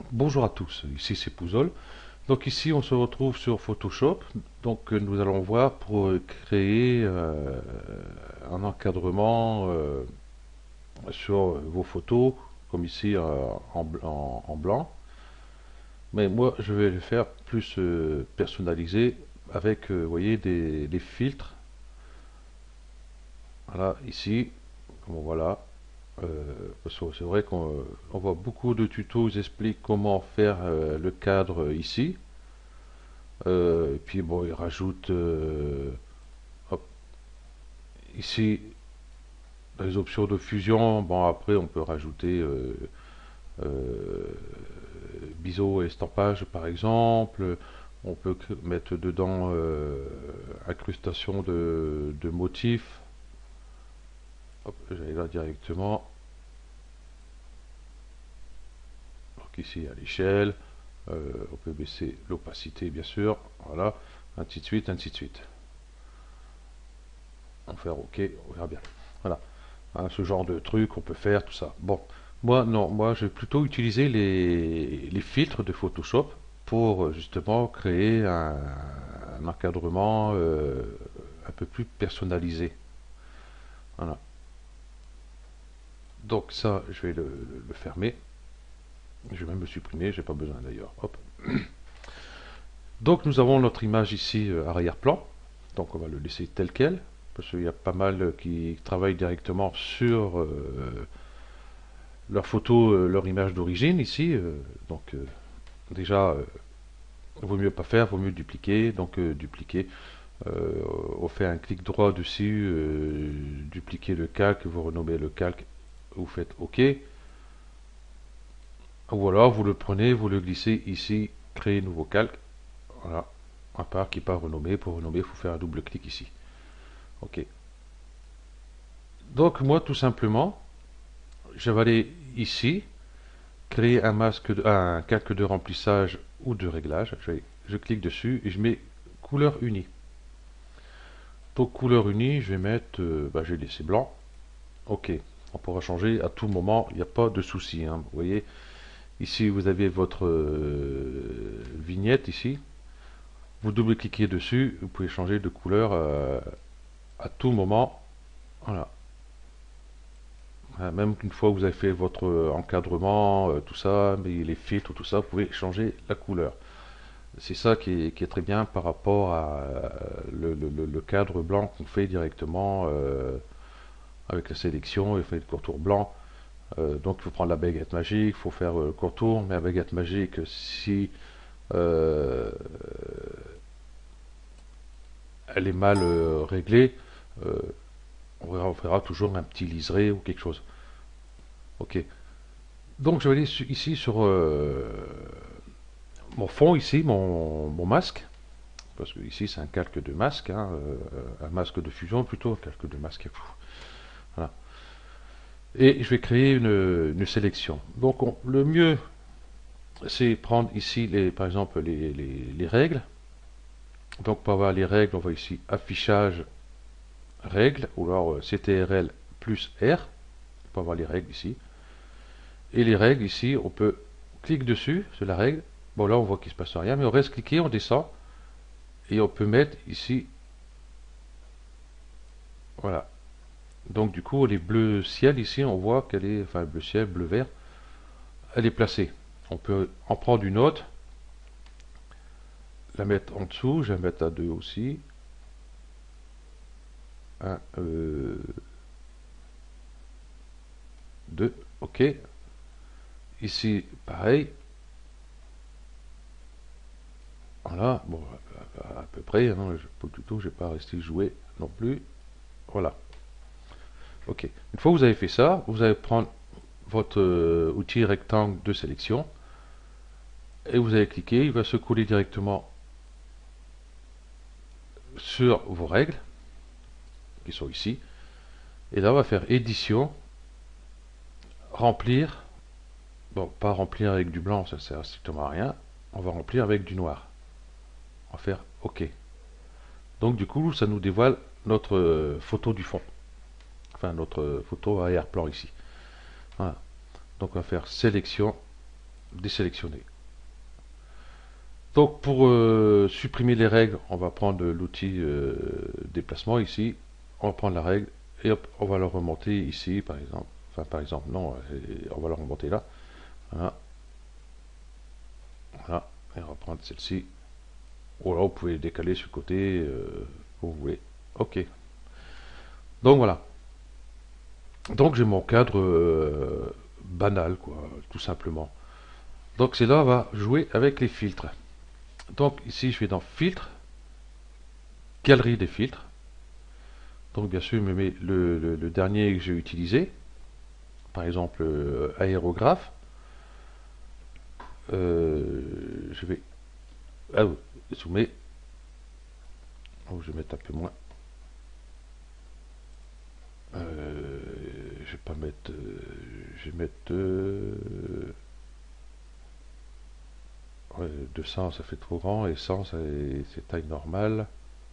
Bonjour à tous, ici c'est Pouzol. Donc ici on se retrouve sur Photoshop. Donc nous allons voir pour créer un encadrement sur vos photos, comme ici en blanc. Mais moi je vais le faire plus personnalisé avec, vous voyez, des filtres. Voilà, ici, comme voilà. Parce que c'est vrai qu'on voit beaucoup de tutos, ils expliquent comment faire le cadre ici. Et puis bon, il rajoute hop, ici dans les options de fusion. Bon, après on peut rajouter euh, biseau et estampage par exemple. On peut mettre dedans incrustation de motifs. Hop, j'allais là directement. Donc ici à l'échelle, on peut baisser l'opacité bien sûr. Voilà, ainsi de suite, ainsi de suite. On va faire OK, on verra bien. Voilà. Hein, ce genre de truc, on peut faire tout ça. Bon, moi non, moi je vais plutôt utiliser les filtres de Photoshop pour justement créer un encadrement un peu plus personnalisé. Voilà. Donc ça, je vais le fermer. Je vais même le supprimer, j'ai pas besoin d'ailleurs. Hop. Donc nous avons notre image ici arrière-plan. Donc on va le laisser tel quel, parce qu'il y a pas mal qui travaillent directement sur leur photo, leur image d'origine ici. Donc déjà, vaut mieux pas faire, vaut mieux dupliquer. Donc dupliquer, on fait un clic droit dessus, dupliquer le calque, vous renommez le calque, vous faites OK. Ou alors vous le prenez, vous le glissez ici, créer nouveau calque. Voilà, à part qui n'est pas renommé. Pour renommer, il faut faire un double clic ici. OK. Donc moi tout simplement, je vais aller ici, créer un calque de remplissage ou de réglage. Je clique dessus et je mets couleur unie. Donc couleur unie, je vais mettre, je vais laisser blanc. OK. On pourra changer à tout moment, il n'y a pas de souci. Hein. Vous voyez, ici vous avez votre vignette ici. Vous double-cliquez dessus, vous pouvez changer de couleur à tout moment. Voilà. Même une fois que vous avez fait votre encadrement, tout ça, mais les filtres, tout ça, vous pouvez changer la couleur. C'est ça qui est très bien par rapport à le cadre blanc qu'on fait directement avec la sélection et fait le contour blanc. Donc il faut prendre la baguette magique, il faut faire le contour, mais la baguette magique, si euh, elle est mal réglée, euh, on verra toujours un petit liseré ou quelque chose. Ok. Donc je vais aller ici sur mon fond, ici, mon masque. Parce que ici c'est un calque de masque, hein, un masque de fusion plutôt, un calque de masque. Voilà. Et je vais créer une sélection. Donc le mieux, c'est prendre ici, par exemple, les règles. Donc pour avoir les règles, on va ici affichage règles, ou alors CTRL plus R, pour avoir les règles ici. Et les règles ici, on peut cliquer dessus, sur la règle. Bon là on voit qu'il ne se passe rien, mais on reste cliqué, on descend, et on peut mettre ici, voilà. Donc du coup, les bleus ciel ici, on voit qu'elle est, enfin bleu ciel, bleu vert, elle est placée. On peut en prendre une autre, la mettre en dessous, je vais la mettre à 2 aussi. 1, 2, ok. Ici, pareil. Voilà, bon, à peu près, hein, pas du tout, je vais pas rester jouer non plus. Voilà, ok. Une fois que vous avez fait ça, vous allez prendre votre outil rectangle de sélection et vous allez cliquer, il va se coller directement sur vos règles qui sont ici. Et là, on va faire édition, remplir. Bon, pas remplir avec du blanc, ça sert strictement à rien. On va remplir avec du noir. On va faire OK. Donc du coup, ça nous dévoile notre photo du fond. Enfin, notre photo arrière-plan ici. Voilà. Donc on va faire sélection, désélectionner. Donc pour supprimer les règles, on va prendre l'outil déplacement ici, on va prendre la règle et hop, on va la remonter ici par exemple. Enfin par exemple non, on va la remonter là. Voilà. Voilà. Et on va prendre celle-ci. Ou alors vous pouvez décaler sur le côté où vous voulez. Ok. Donc voilà. Donc j'ai mon cadre banal quoi, tout simplement. Donc c'est là on va jouer avec les filtres. Donc ici je vais dans filtre, galerie des filtres. Donc bien sûr, je me mets le dernier que j'ai utilisé, par exemple aérographe. Je vais zoomer. Oh, je vais mettre un peu moins. Je vais pas mettre. Je vais mettre. Ouais, 200, ça fait trop grand, et 100, c'est taille normale.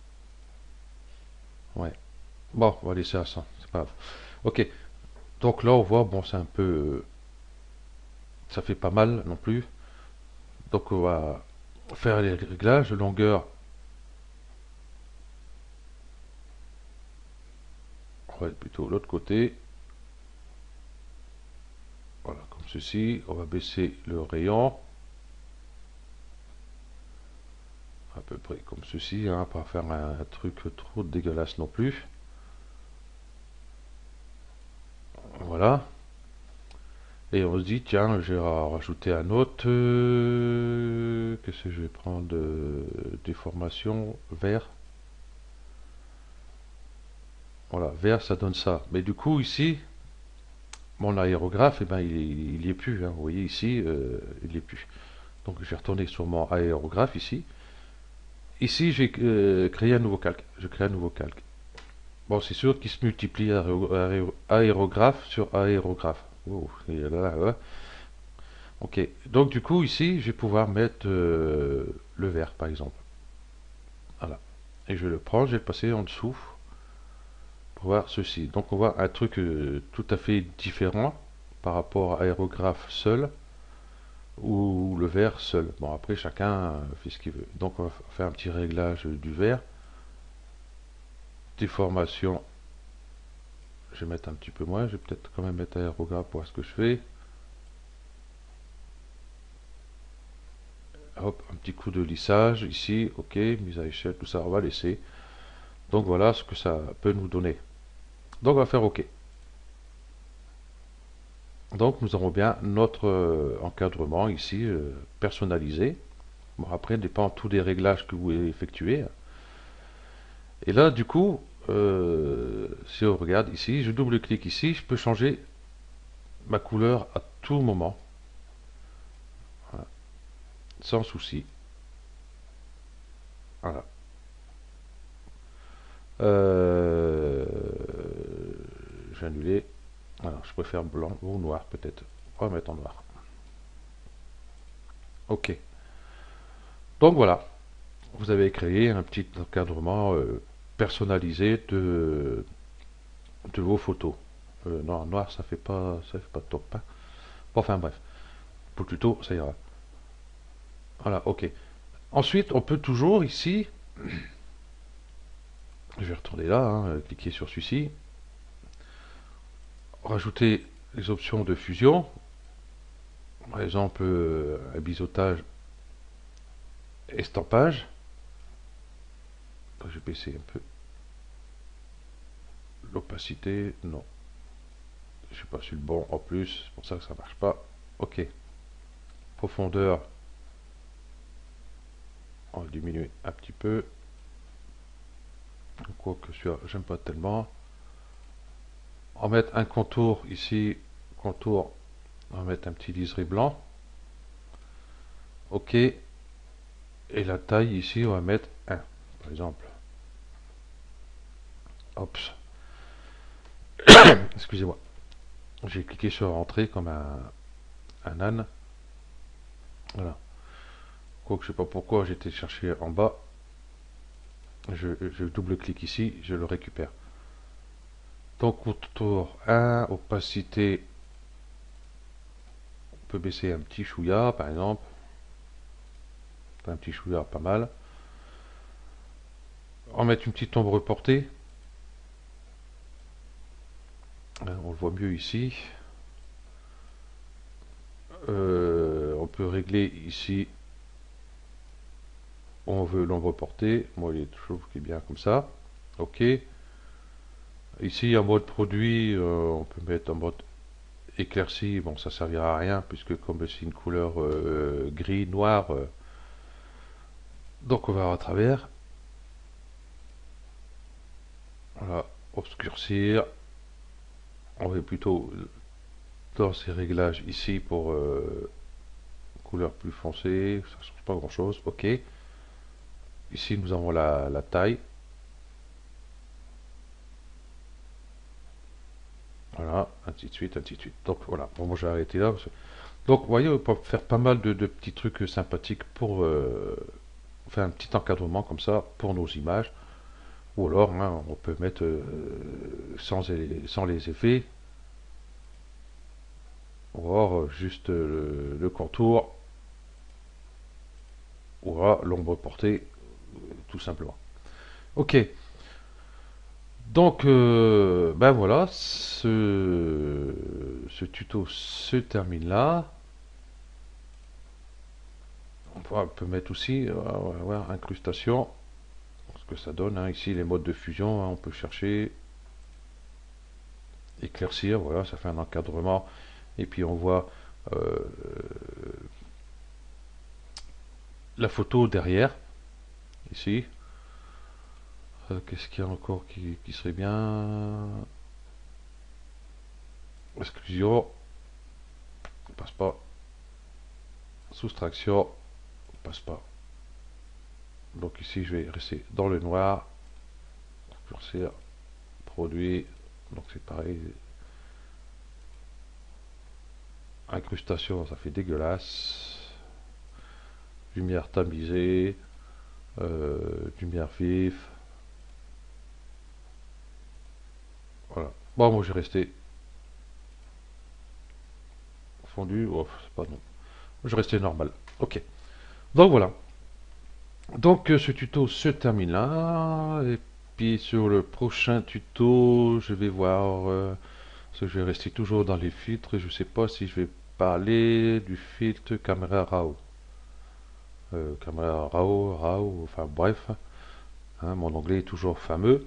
Ouais. Bon, on va laisser à 100, c'est pas grave. Ok. Donc là, on voit, bon, c'est un peu. Ça fait pas mal non plus. Donc on va faire les réglages de longueur. On va être plutôt l'autre côté. Voilà, comme ceci. On va baisser le rayon. À peu près comme ceci, hein, pas faire un truc trop dégueulasse non plus. Voilà. Et on se dit, tiens, je vais rajouter un autre. Qu'est-ce que je vais prendre déformation vert. Voilà, vert, ça donne ça. Mais du coup, ici, mon aérographe, eh ben, il y est plus. Hein. Vous voyez ici, il n'y est plus. Donc, je vais retourner sur mon aérographe ici. Ici, j'ai créé un nouveau calque. Je crée un nouveau calque. Bon, c'est sûr qu'il se multiplie aérographe sur aérographe. Oh, et là, là. Ok, donc du coup, ici, je vais pouvoir mettre le vert, par exemple. Voilà. Et je vais le prendre, je vais le passer en dessous pour voir ceci. Donc on voit un truc tout à fait différent par rapport à aérographe seul ou le vert seul. Bon, après, chacun fait ce qu'il veut. Donc on va faire un petit réglage du vert. Déformation, je vais mettre un petit peu moins. Je vais peut-être quand même mettre aérographe pour voir ce que je fais. Hop, un petit coup de lissage ici, ok, mise à échelle, tout ça, on va laisser. Donc voilà ce que ça peut nous donner. Donc on va faire ok. Donc nous avons bien notre encadrement ici personnalisé. Bon après, dépend tous des réglages que vous voulez effectuer. Et là du coup, si on regarde ici, je double-clique ici, je peux changer ma couleur à tout moment. Voilà, sans souci. Voilà. Je vais annuler. Alors, je préfère blanc ou noir peut-être. On va mettre en noir. Ok. Donc voilà, vous avez créé un petit encadrement personnalisé de vos photos. Non, noir, ça fait pas top. Hein. Bon, enfin bref, pour le tuto, ça ira. Voilà, ok. Ensuite, on peut toujours ici, je vais retourner là, hein, cliquer sur celui-ci, rajouter les options de fusion. Par exemple, un biseautage, estampage. Je vais baisser un peu l'opacité. Non, je suis pas sur le bon en plus, c'est pour ça que ça marche pas. Ok. Profondeur, on va diminuer un petit peu. Quoique j'aime pas tellement. On va mettre un contour ici. Contour, on va mettre un petit liseré blanc. Ok. Et la taille ici, on va mettre 1, par exemple. Oups. Excusez-moi. J'ai cliqué sur entrée comme un âne. Voilà. Quoique je sais pas pourquoi j'étais cherché en bas. Je double-clique ici, je le récupère. Donc contour 1, opacité peut baisser un petit chouïa, par exemple. Un petit chouïa, pas mal. En mettre une petite ombre portée. On le voit mieux ici. On peut régler ici. On veut l'ombre portée. Moi, je trouve qu'il est bien comme ça. OK. Ici, en mode produit, on peut mettre en mode éclairci. Bon, ça servira à rien puisque comme c'est une couleur gris, noir, donc on va à travers. Voilà, obscurcir. On va plutôt dans ces réglages ici pour couleur plus foncée. Ça ne change pas grand chose. OK. Ici, nous avons la taille. Voilà, ainsi de suite, ainsi de suite. Donc voilà, bon, moi j'ai arrêté là. Donc vous voyez, on peut faire pas mal de petits trucs sympathiques pour faire un petit encadrement comme ça pour nos images. Ou alors, hein, on peut mettre sans les effets. Ou alors juste le contour. Ou alors l'ombre portée, tout simplement. Ok. Donc, ben voilà, ce tuto se termine là. On peut mettre aussi incrustation, ce que ça donne. Hein, ici, les modes de fusion, hein, on peut chercher, éclaircir, voilà, ça fait un encadrement. Et puis on voit la photo derrière, ici. Qu'est-ce qu'il y a encore qui serait bien? Exclusion, passe pas. Soustraction, passe pas. Donc ici, je vais rester dans le noir. Curseur, produit, donc c'est pareil. Incrustation, ça fait dégueulasse. Lumière tamisée, lumière vive. Voilà. Bon, moi j'ai resté fondu. Oh, c'est pas non. Je restais normal. Ok. Donc voilà. Donc ce tuto se termine là. Et puis sur le prochain tuto, je vais voir. Parce que je vais rester toujours dans les filtres. Je sais pas si je vais parler du filtre caméra RAW. Caméra RAW, enfin bref. Hein, mon anglais est toujours fameux.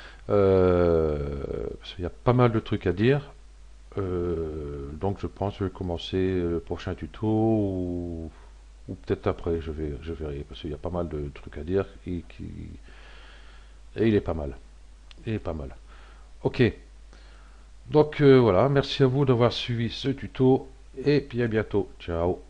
Parce qu'il y a pas mal de trucs à dire. Donc je pense que je vais commencer le prochain tuto ou peut-être après, je verrai, parce qu'il y a pas mal de trucs à dire et il est pas mal. Il est pas mal. Ok, donc voilà, merci à vous d'avoir suivi ce tuto et puis à bientôt. Ciao.